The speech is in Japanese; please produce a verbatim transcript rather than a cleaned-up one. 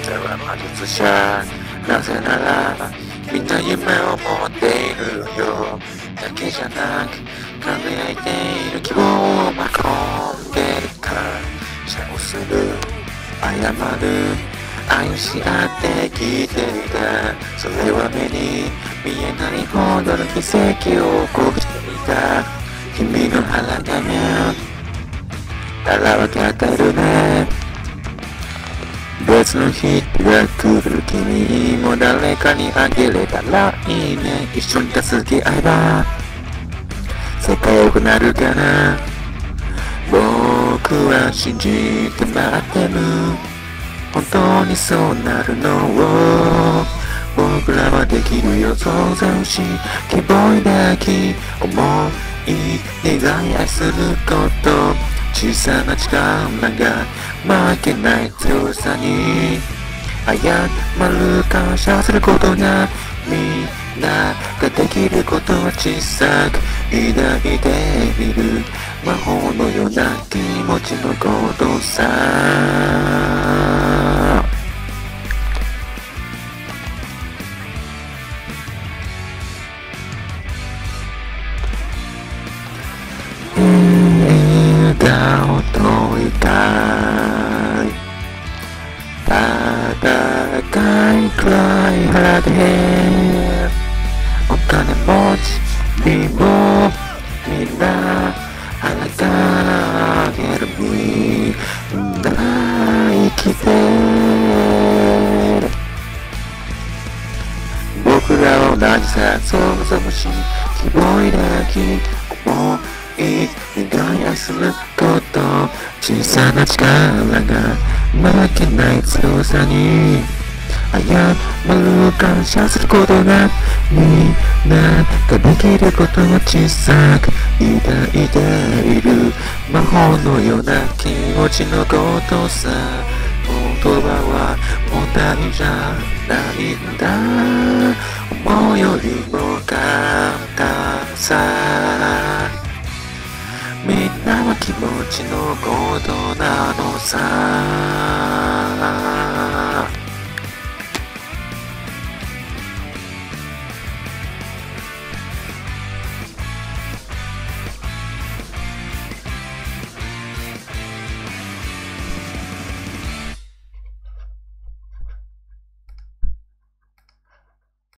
者は魔術者。なぜならみんな夢を持っているよ。だけじゃなく輝いている希望をまこんでるから。シャをする謝る愛し合って生きていた。それは目に見えないほどの奇跡を起こしていた。君の腹がねたら分かってるね。別の日が来る。君も誰かにあげれたらいいね。一緒に助け合えば世界良くなるかな。僕は信じて待ってる。本当にそうなるのを僕らはできるよ。想像し希望抱き思い願い愛すること。小さな力が負けない強さに謝る感謝することがみんなができることは小さく抱いている魔法のような気持ちのことさ。笑顔といたい戦い暗い腹でお金持ち貧乏みんな腹がげるみんな生きて僕らは同じさ。想像し希望抱き思い願い愛すること小さな力が負けない強さに謝る感謝することがみんなができることは小さく抱いている魔法のような気持ちのことさ。言葉は問題じゃないんだ。思うよりも簡単さ。みんなは気持ちのことなのさ。